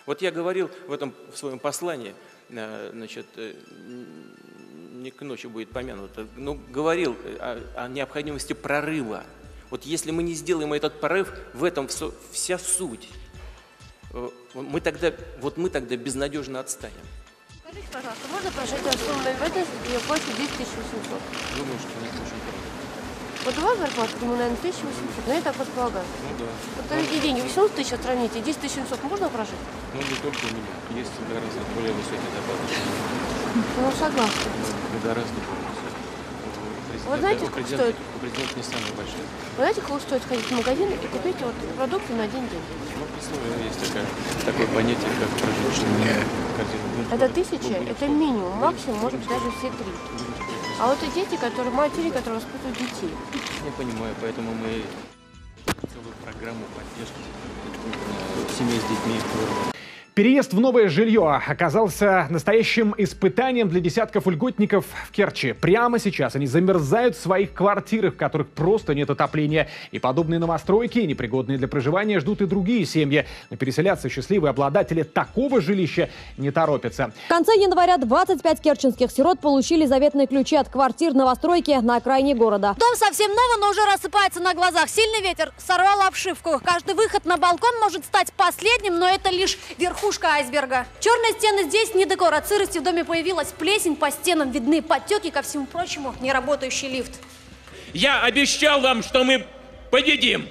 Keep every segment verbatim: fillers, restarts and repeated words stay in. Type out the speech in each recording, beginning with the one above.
Вот я говорил в этом в своем послании, значит, не к ночи будет помянуто, но говорил о, о необходимости прорыва. Вот если мы не сделаем этот прорыв, в этом вся суть. Мы тогда, вот мы тогда безнадежно отстанем. Скажите, пожалуйста, можно прожить на сумму МВД и платить десять тысяч восемьсот? Думаю, что нет, очень трудно. Вот у вас зарплата, думаю, наверное, тысяча восемьсот, но я так предполагаю. Ну да. Вот эти деньги, восемьсот тысяч отстраните, десять тысяч семьсот можно прожить? Ну не только у меня, есть гораздо более высокие зарплаты. Ну, согласна. Ну, гораздо более высокие. Вы знаете, сколько стоит? У президента не самые большие. Вы знаете, сколько стоит сходить в магазин и купить вот продукты на один день? Ну, представляю, есть такая, такое понятие, как прожиточная корзина. Это тысяча, это минимум, максимум, может быть, даже все три. А вот и дети, которые, матери, которые воспитывают детей. Я понимаю, поэтому мы целую программу поддержки семей с детьми. Переезд в новое жилье оказался настоящим испытанием для десятков льготников в Керчи. Прямо сейчас они замерзают в своих квартирах, в которых просто нет отопления. И подобные новостройки, непригодные для проживания, ждут и другие семьи. Но переселяться счастливые обладатели такого жилища не торопятся. В конце января двадцать пять керченских сирот получили заветные ключи от квартир новостройки на окраине города. Дом совсем новый, но уже рассыпается на глазах. Сильный ветер сорвал обшивку. Каждый выход на балкон может стать последним, но это лишь верхушка айсберга. Черные стены здесь не декор. От сырости в доме появилась плесень, по стенам видны подтеки, ко всему прочему неработающий лифт. Я обещал вам, что мы победим.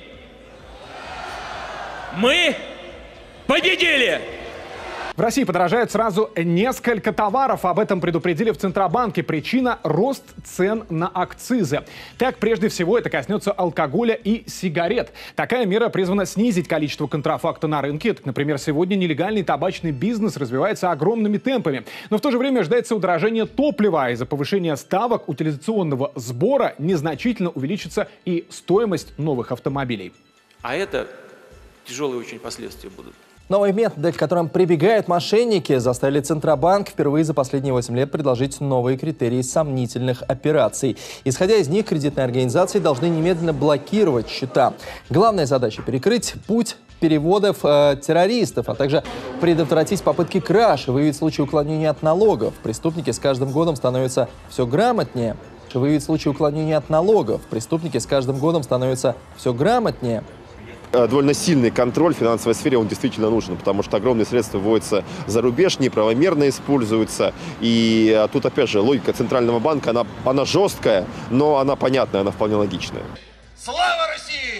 Мы победили! В России подорожают сразу несколько товаров. Об этом предупредили в Центробанке. Причина – рост цен на акцизы. Так, прежде всего, это коснется алкоголя и сигарет. Такая мера призвана снизить количество контрафакта на рынке. Так, например, сегодня нелегальный табачный бизнес развивается огромными темпами. Но в то же время ожидается удорожание топлива. Из-за повышения ставок утилизационного сбора незначительно увеличится и стоимость новых автомобилей. А это тяжелые очень последствия будут. Новые методы, к которым прибегают мошенники, заставили Центробанк впервые за последние восемь лет предложить новые критерии сомнительных операций. Исходя из них, кредитные организации должны немедленно блокировать счета. Главная задача – перекрыть путь переводов э, террористов, а также предотвратить попытки краж и выявить случаи уклонения от налогов. Преступники с каждым годом становятся все грамотнее. Выявить случаи уклонения от налогов. Преступники с каждым годом становятся все грамотнее. Довольно сильный контроль в финансовой сфере, он действительно нужен, потому что огромные средства вводятся за рубеж, неправомерно используются. И тут, опять же, логика Центрального банка, она, она жесткая, но она понятная, она вполне логичная. Слава России!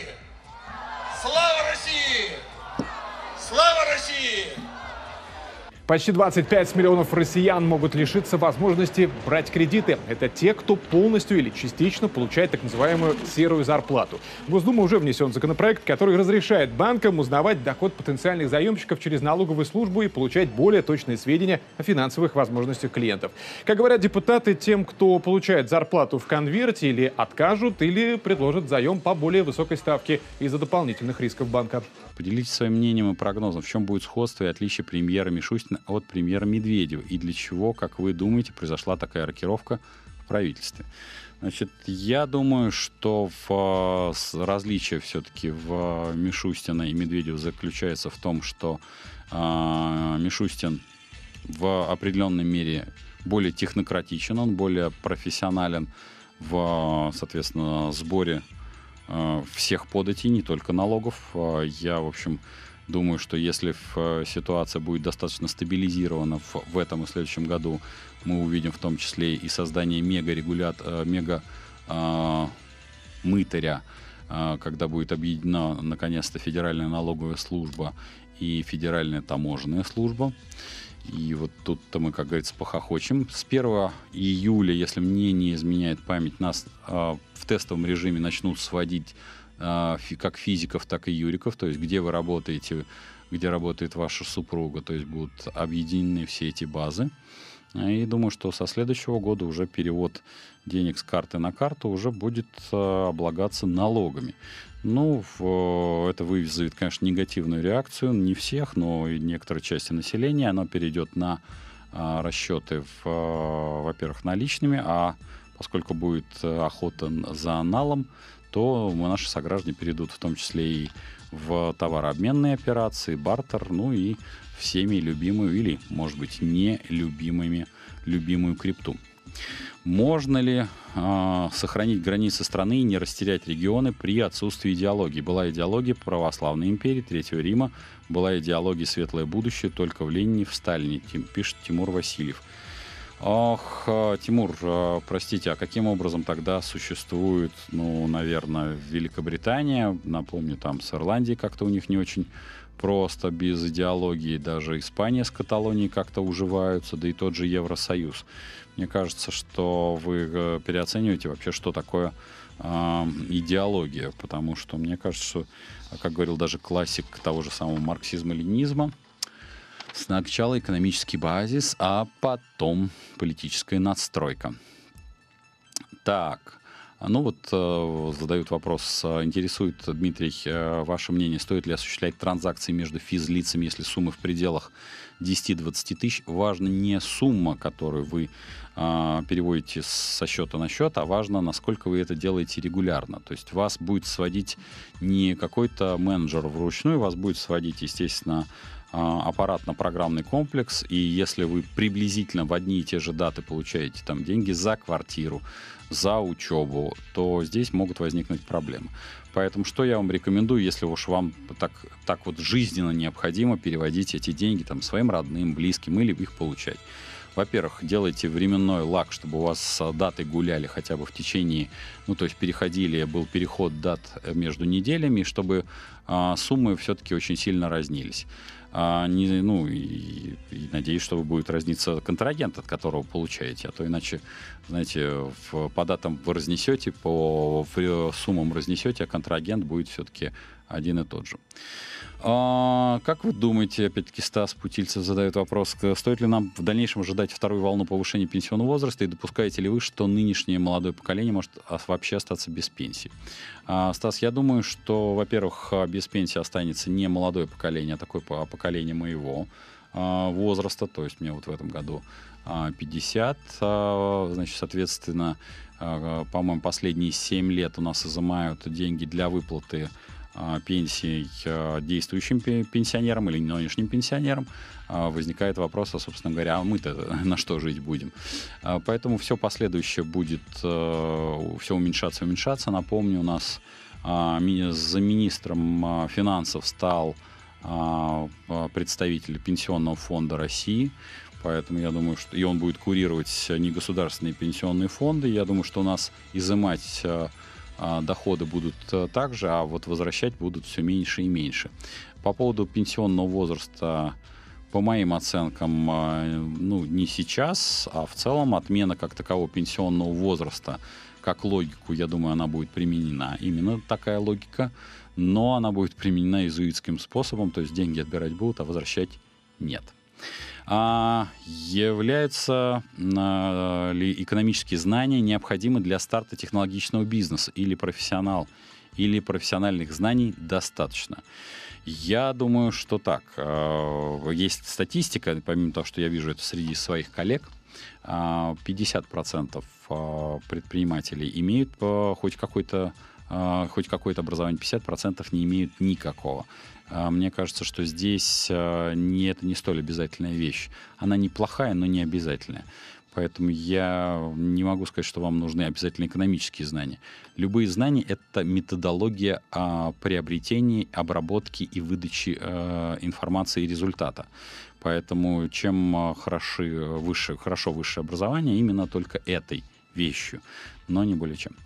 Слава России! Слава России! Почти двадцать пять миллионов россиян могут лишиться возможности брать кредиты. Это те, кто полностью или частично получает так называемую серую зарплату. В Госдуму уже внесен законопроект, который разрешает банкам узнавать доход потенциальных заемщиков через налоговую службу и получать более точные сведения о финансовых возможностях клиентов. Как говорят депутаты, тем, кто получает зарплату в конверте, или откажут, или предложат заем по более высокой ставке из-за дополнительных рисков банка. Поделитесь своим мнением и прогнозом, в чем будет сходство и отличие премьера Мишустина от премьера Медведева, и для чего, как вы думаете, произошла такая рокировка в правительстве. Значит, я думаю, что в, различие все-таки в Мишустина и Медведева заключается в том, что э, Мишустин в определенной мере более технократичен, он более профессионален в, соответственно, сборе всех податей, не только налогов. Я, в общем, думаю, что если ситуация будет достаточно стабилизирована в, в этом и следующем году, мы увидим в том числе и создание мега-регулят, мега-мытаря, когда будет объединена наконец-то Федеральная налоговая служба и Федеральная таможенная служба. И вот тут-то мы, как говорится, похохочем. С первого июля, если мне не изменяет память, нас э, в тестовом режиме начнут сводить э, фи, как физиков, так и юриков. То есть где вы работаете, где работает ваша супруга. То есть будут объединены все эти базы. И думаю, что со следующего года уже перевод денег с карты на карту уже будет э, облагаться налогами. Ну, в, это вызовет, конечно, негативную реакцию. Не всех, но и некоторой части населения. Оно перейдет на а, расчеты, в, а, во-первых, наличными, а поскольку будет охота за аналом, то наши сограждане перейдут в том числе и в товарообменные операции, бартер, ну и всеми любимую или, может быть, нелюбимыми, любимую крипту. Можно ли э, сохранить границы страны и не растерять регионы при отсутствии идеологии? Была идеология православной империи, Третьего Рима, была идеология светлое будущее только в Ленине, в Сталине, пишет Тимур Васильев. Ох, Тимур, простите, а каким образом тогда существует, ну, наверное, Великобритания? Напомню, там с Ирландией как-то у них не очень просто, без идеологии. Даже Испания с Каталонией как-то уживаются, да и тот же Евросоюз. Мне кажется, что вы переоцениваете вообще, что такое э, идеология, потому что мне кажется, что, как говорил даже классик того же самого марксизма-ленинизма, сначала экономический базис, а потом политическая надстройка. Так, ну вот э, задают вопрос, интересует, Дмитрий, э, ваше мнение, стоит ли осуществлять транзакции между физлицами, если суммы в пределах десяти-двадцати тысяч? Важна не сумма, которую вы э, переводите со счета на счет, а важно, насколько вы это делаете регулярно. То есть вас будет сводить не какой-то менеджер вручную, вас будет сводить, естественно, аппаратно-программный комплекс, и если вы приблизительно в одни и те же даты получаете там деньги за квартиру, за учебу, то здесь могут возникнуть проблемы. Поэтому что я вам рекомендую, если уж вам так, так вот жизненно необходимо переводить эти деньги там своим родным, близким или их получать? Во-первых, делайте временной лаг, чтобы у вас даты гуляли хотя бы в течение, ну, то есть переходили, был переход дат между неделями, чтобы а, суммы все-таки очень сильно разнились. А, не, ну, и, и надеюсь, что вы будет разниться контрагент, от которого получаете, а то иначе, знаете, в, по датам вы разнесете, по суммам разнесете, а контрагент будет все-таки один и тот же. А, как вы думаете, опять-таки Стас Путильцев задает вопрос, стоит ли нам в дальнейшем ожидать вторую волну повышения пенсионного возраста и допускаете ли вы, что нынешнее молодое поколение может вообще остаться без пенсии? А, Стас, я думаю, что, во-первых, без пенсии останется не молодое поколение, а такое поколение моего а, возраста, то есть мне вот в этом году а, пятьдесят, а, значит, соответственно, а, по-моему, последние семь лет у нас изымают деньги для выплаты пенсий действующим пенсионерам или нынешним пенсионерам, возникает вопрос, а, собственно говоря, а мы-то на что жить будем? Поэтому все последующее будет все уменьшаться и уменьшаться. Напомню, у нас за министром финансов стал представитель Пенсионного фонда России. Поэтому я думаю, что и он будет курировать негосударственные пенсионные фонды. Я думаю, что у нас изымать доходы будут также, а вот возвращать будут все меньше и меньше. По поводу пенсионного возраста, по моим оценкам, ну, не сейчас, а в целом отмена как такового пенсионного возраста, как логику, я думаю, она будет применена. Именно такая логика, но она будет применена иезуитским способом, то есть деньги отбирать будут, а возвращать нет. А являются а, ли экономические знания необходимы для старта технологичного бизнеса или профессионал, или профессиональных знаний достаточно? Я думаю, что так. Есть статистика, помимо того, что я вижу это среди своих коллег, пятьдесят процентов предпринимателей имеют хоть какое-то, хоть какое-то образование, пятьдесят процентов не имеют никакого. Мне кажется, что здесь не, это не столь обязательная вещь. Она неплохая, но не обязательная. Поэтому я не могу сказать, что вам нужны обязательно экономические знания. Любые знания — это методология а, приобретения, обработки и выдачи а, информации и результата. Поэтому чем хороши, выше, хорошо высшее образование, именно только этой вещью, но не более чем.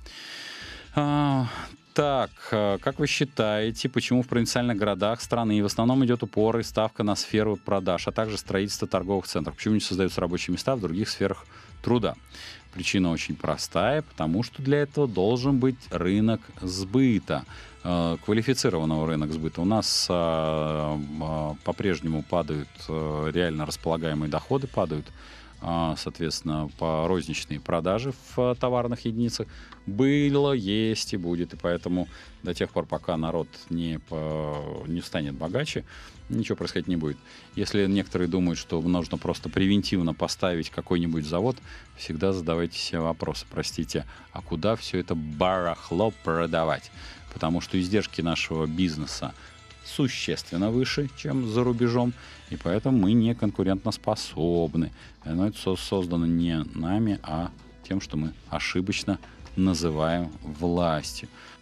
А, так, как вы считаете, почему в провинциальных городах страны в основном идет упор и ставка на сферу продаж, а также строительство торговых центров? Почему не создаются рабочие места в других сферах труда? Причина очень простая, потому что для этого должен быть рынок сбыта, квалифицированного рынка сбыта. У нас по-прежнему падают реально располагаемые доходы, падают а, соответственно, по розничной продаже в товарных единицах, было, есть и будет. И поэтому до тех пор, пока народ не, по, не станет богаче, ничего происходить не будет. Если некоторые думают, что нужно просто превентивно поставить какой-нибудь завод, всегда задавайте себе вопросы. Простите, а куда все это барахло продавать? Потому что издержки нашего бизнеса существенно выше, чем за рубежом, и поэтому мы не конкурентоспособны. Но это создано не нами, а тем, что мы ошибочно называем властью.